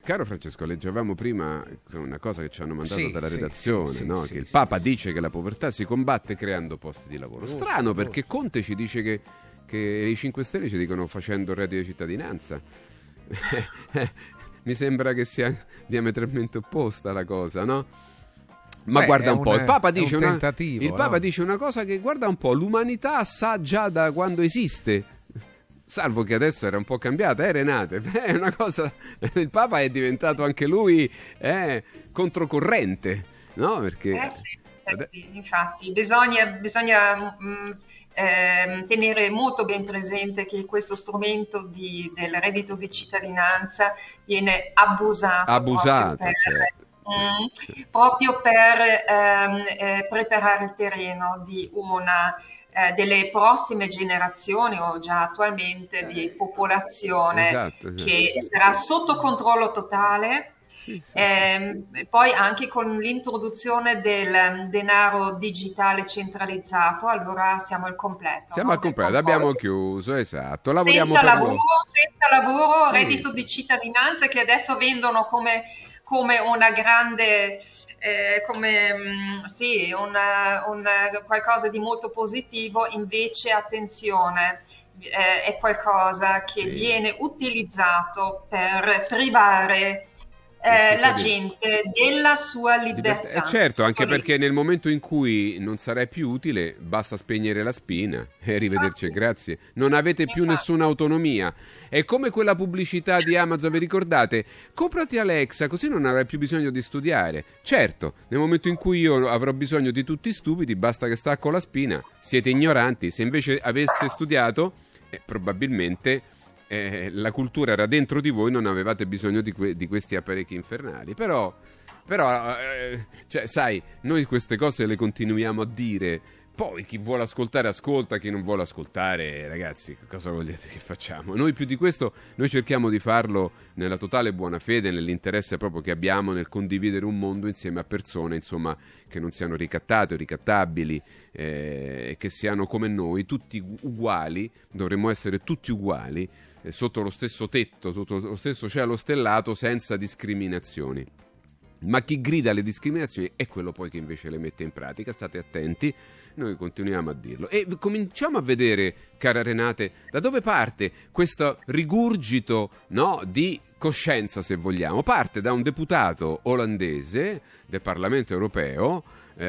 Caro Francesco, leggevamo prima una cosa che ci hanno mandato dalla redazione, che il Papa dice che la povertà si combatte creando posti di lavoro. Strano, perché Conte ci dice che i 5 Stelle ci dicono facendo il reddito di cittadinanza. Mi sembra che sia diametralmente opposta la cosa, no? Ma guarda un po', il Papa dice dice una cosa che, guarda un po', l'umanità sa già da quando esiste. Salvo che adesso era un po' cambiata, Renate? È una cosa. Il Papa è diventato anche lui controcorrente, no? Perché. Sì, infatti, bisogna tenere molto ben presente che questo strumento del reddito di cittadinanza viene abusato proprio per preparare il terreno di delle prossime generazioni o già attualmente di popolazione che sarà sotto controllo totale. Poi anche con l'introduzione del denaro digitale centralizzato, allora siamo al completo. Siamo al completo, abbiamo chiuso, esatto. Senza lavoro, reddito di cittadinanza che adesso vendono come una grande... qualcosa di molto positivo, invece attenzione, è qualcosa che viene utilizzato per privare la gente della sua libertà. Certo, anche perché nel momento in cui non sarai più utile basta spegnere la spina e arrivederci, grazie. Non avete più nessuna autonomia. È come quella pubblicità di Amazon, vi ricordate? Comprati Alexa, così non avrai più bisogno di studiare. Certo, nel momento in cui io avrò bisogno di tutti stupidi, basta che stacco la spina. Siete ignoranti. Se invece aveste studiato, probabilmente... la cultura era dentro di voi, non avevate bisogno di questi apparecchi infernali. Però sai, noi queste cose le continuiamo a dire. Poi chi vuole ascoltare ascolta, chi non vuole ascoltare, ragazzi, cosa volete che facciamo? Noi più di questo, noi cerchiamo di farlo nella totale buona fede, nell'interesse proprio che abbiamo nel condividere un mondo insieme a persone, insomma, che non siano ricattate o ricattabili, che siano come noi, tutti uguali, dovremmo essere tutti uguali, sotto lo stesso tetto, sotto lo stesso cielo stellato, senza discriminazioni. Ma chi grida alle discriminazioni è quello poi che invece le mette in pratica. State attenti, noi continuiamo a dirlo. E cominciamo a vedere, cara Renate, da dove parte questo rigurgito, no, di coscienza, se vogliamo. Parte da un deputato olandese del Parlamento europeo,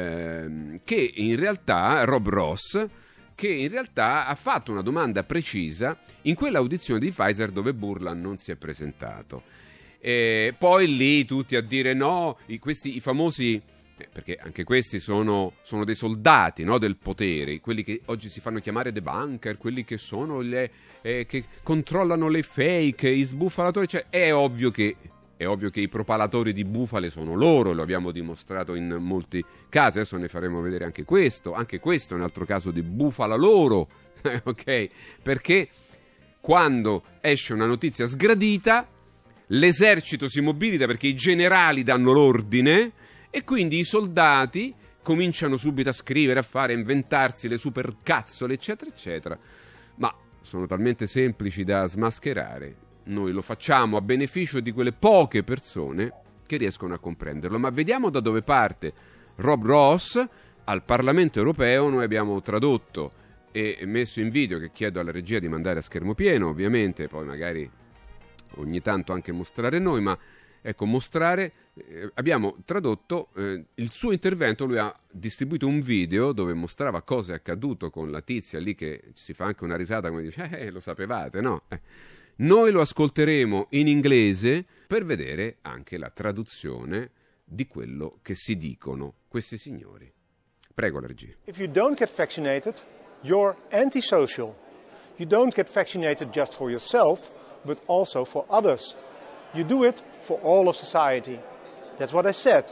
che in realtà, Rob Ross, che in realtà ha fatto una domanda precisa in quell'audizione di Pfizer dove Burlan non si è presentato. E poi lì tutti a dire no, i famosi, perché anche questi sono dei soldati, no, del potere, quelli che oggi si fanno chiamare debunker, quelli che sono che controllano le fake, i sbuffalatori, cioè è ovvio che i propalatori di bufale sono loro, lo abbiamo dimostrato in molti casi, adesso ne faremo vedere anche questo è un altro caso di bufala loro, ok? Perché quando esce una notizia sgradita, l'esercito si mobilita perché i generali danno l'ordine e quindi i soldati cominciano subito a scrivere, a inventarsi le supercazzole, eccetera, eccetera, ma sono talmente semplici da smascherare. Noi lo facciamo a beneficio di quelle poche persone che riescono a comprenderlo. Ma vediamo da dove parte Rob Ross. Al Parlamento europeo noi abbiamo tradotto e messo in video, che chiedo alla regia di mandare a schermo pieno, ovviamente, poi magari ogni tanto anche mostrare noi, ma ecco, abbiamo tradotto il suo intervento. Lui ha distribuito un video dove mostrava cosa è accaduto con la tizia lì, che si fa anche una risata come dice lo sapevate, no? Noi lo ascolteremo in inglese per vedere anche la traduzione di quello che si dicono questi signori. Prego la regia. If you don't get vaccinated, you're antisocial. You don't get vaccinated just for yourself, but also for others. You do it for all of society. That's what I said.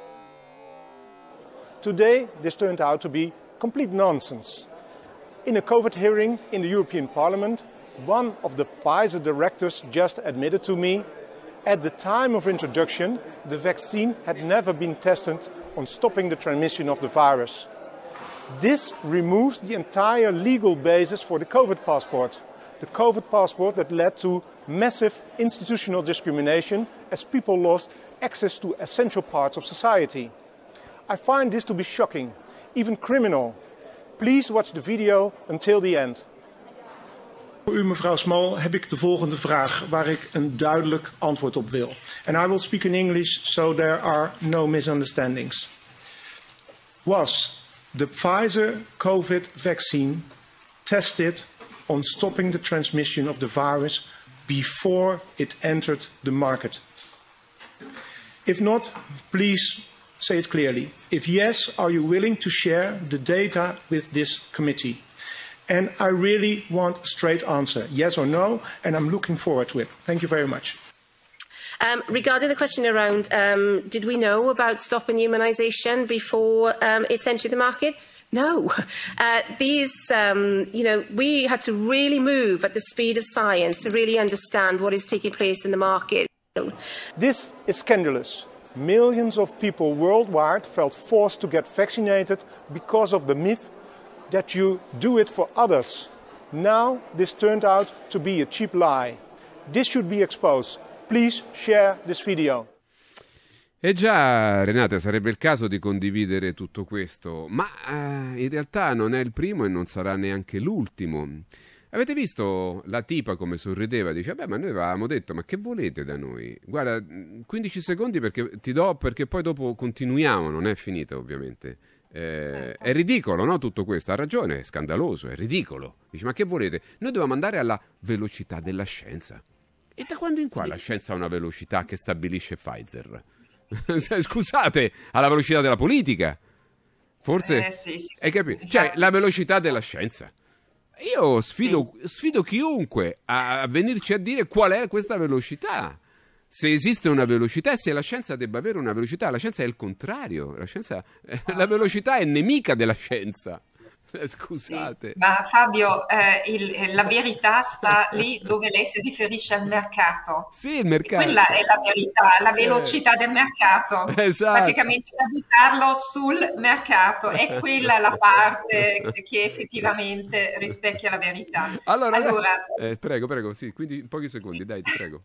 Today, this turned out to be complete nonsense. In a COVID hearing in the European Parliament, one of the Pfizer directors just admitted to me, at the time of introduction, the vaccine had never been tested on stopping the transmission of the virus. This removes the entire legal basis for the COVID passport. The COVID passport that led to massive institutional discrimination as people lost access to essential parts of society. I find this to be shocking, even criminal. Please watch the video until the end. Voor u, mevrouw Small, heb ik de volgende vraag waar ik een duidelijk antwoord op wil. And I will speak in English so there are no misunderstandings. Was the Pfizer COVID vaccine tested on stopping the transmission of the virus before it entered the market? If not, please say it clearly. If yes, are you willing to share the data with this committee? And I really want a straight answer, yes or no, and I'm looking forward to it. Thank you very much. Regarding the question around, did we know about stopping immunisation before it's entered the market? No. We had to really move at the speed of science to really understand what is taking place in the market. This is scandalous. Millions of people worldwide felt forced to get vaccinated because of the myth that you do it for others. Now this turned out to be a cheap lie. This should be exposed. Please share this video. E già, Renate, sarebbe il caso di condividere tutto questo, ma in realtà non è il primo e non sarà neanche l'ultimo. Avete visto la tipa come sorrideva? Dice, beh, ma noi avevamo detto, ma che volete da noi? Guarda, 15 secondi perché poi dopo continuiamo, non è finita ovviamente. Certo. È ridicolo, no, tutto questo? Ha ragione, è scandaloso, è ridicolo. Dice, ma che volete? Noi dobbiamo andare alla velocità della scienza. E da quando in qua la scienza ha una velocità che stabilisce Pfizer? Scusate, alla velocità della politica? Forse? Sì. Hai capito? Cioè, la velocità della scienza. Io sfido chiunque a venirci a dire qual è questa velocità. Se esiste una velocità e se la scienza debba avere una velocità. La scienza è il contrario. La velocità è nemica della scienza. Scusate. Sì, ma Fabio, la verità sta lì dove lei si riferisce al mercato. Sì, il mercato. E quella è la verità, la velocità del mercato. Esatto. Praticamente buttarlo sul mercato. È quella la parte che effettivamente rispecchia la verità. Allora prego, sì, quindi in pochi secondi, dai, ti prego.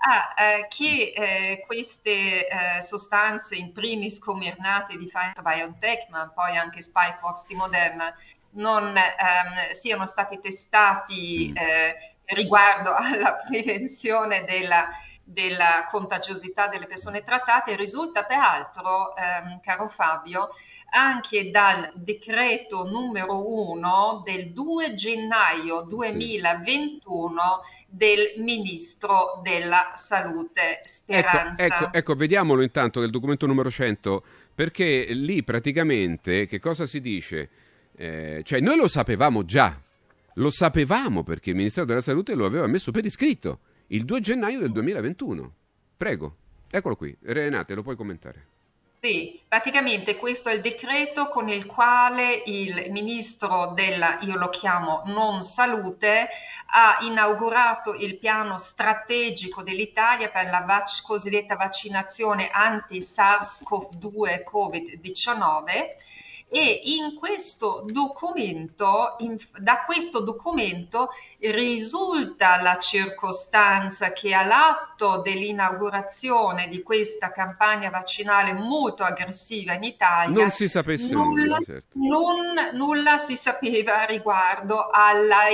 Che queste sostanze in primis comirnate di Pfizer-BioNTech, ma poi anche Spikevax di Moderna, non siano stati testati riguardo alla prevenzione della contagiosità delle persone trattate, risulta peraltro, caro Fabio, anche dal decreto numero 1 del 2 gennaio 2021 del Ministro della Salute Speranza. Ecco, vediamolo intanto del documento numero 100, perché lì praticamente che cosa si dice? Cioè noi lo sapevamo già, perché il Ministero della Salute lo aveva messo per iscritto il 2 gennaio del 2021. Prego, eccolo qui. Renate, lo puoi commentare? Sì, praticamente questo è il decreto con il quale il ministro io lo chiamo non salute, ha inaugurato il piano strategico dell'Italia per la cosiddetta vaccinazione anti-SARS-CoV-2 Covid-19. E in questo documento, da questo documento risulta la circostanza che all'atto dell'inaugurazione di questa campagna vaccinale molto aggressiva in Italia non si sapesse nulla, certo. Nulla si sapeva riguardo alla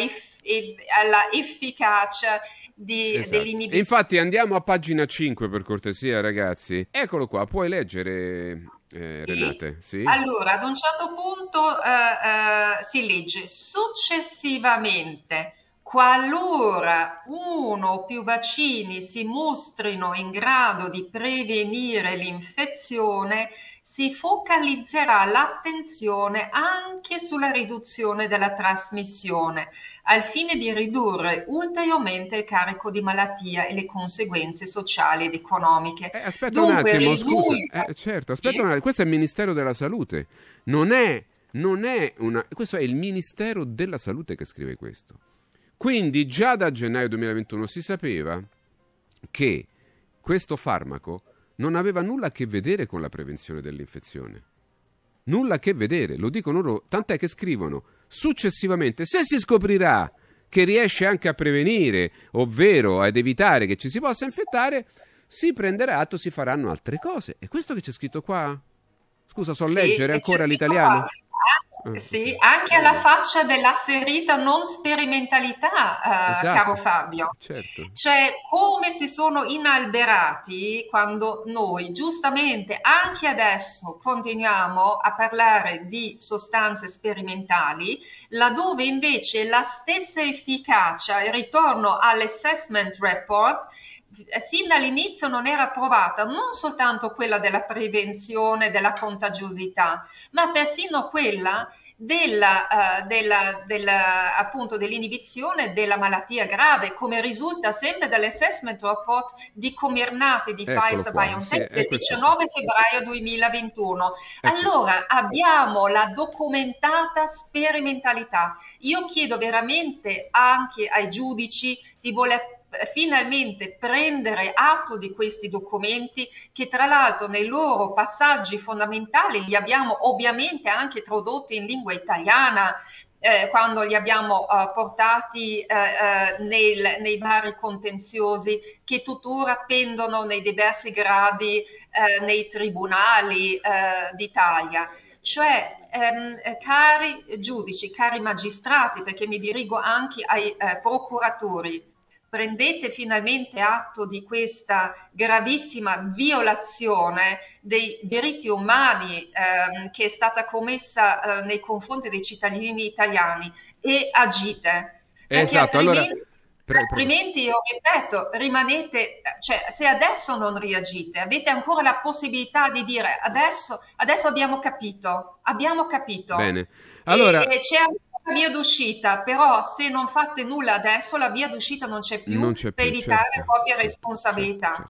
efficacia dell'inibizione. Infatti andiamo a pagina 5 per cortesia, ragazzi. Eccolo qua, puoi leggere, Renate? Sì. Allora, ad un certo punto si legge: successivamente, qualora uno o più vaccini si mostrino in grado di prevenire l'infezione, si focalizzerà l'attenzione anche sulla riduzione della trasmissione, al fine di ridurre ulteriormente il carico di malattia e le conseguenze sociali ed economiche. Aspetta un attimo, scusa. Certo, aspetta un attimo. Questo è il Ministero della Salute. Questo è il Ministero della Salute che scrive questo. Quindi già da gennaio 2021 si sapeva che questo farmaco non aveva nulla a che vedere con la prevenzione dell'infezione. Nulla a che vedere, lo dicono loro, tant'è che scrivono: successivamente, se si scoprirà che riesce anche a prevenire, ovvero ad evitare che ci si possa infettare, si prenderà atto, si faranno altre cose. È questo che c'è scritto qua? Scusa, so leggere ancora l'italiano? Sì, anche alla faccia dell'asserita non sperimentalità, esatto, caro Fabio. certo. Cioè, come si sono inalberati quando noi, giustamente, anche adesso continuiamo a parlare di sostanze sperimentali, laddove invece la stessa efficacia, il ritorno all'assessment report, sin dall'inizio non era provata, non soltanto quella della prevenzione della contagiosità, ma persino quella appunto dell'inibizione della malattia grave, come risulta sempre dall'assessment report di Comirnaty di Pfizer-BioNTech del 19 febbraio 2021. Allora abbiamo la documentata sperimentalità. Io chiedo veramente anche ai giudici di voler finalmente prendere atto di questi documenti, che tra l'altro nei loro passaggi fondamentali li abbiamo ovviamente anche tradotti in lingua italiana, quando li abbiamo portati nei vari contenziosi che tuttora pendono nei diversi gradi nei tribunali d'Italia. Cioè, cari giudici, cari magistrati, perché mi dirigo anche ai procuratori, prendete finalmente atto di questa gravissima violazione dei diritti umani che è stata commessa nei confronti dei cittadini italiani e agite. Esatto, altrimenti, io ripeto, rimanete, cioè se adesso non reagite, avete ancora la possibilità di dire adesso abbiamo capito. Bene. Allora, e c'è una via d'uscita, però se non fate nulla adesso la via d'uscita non c'è più, per evitare proprie responsabilità.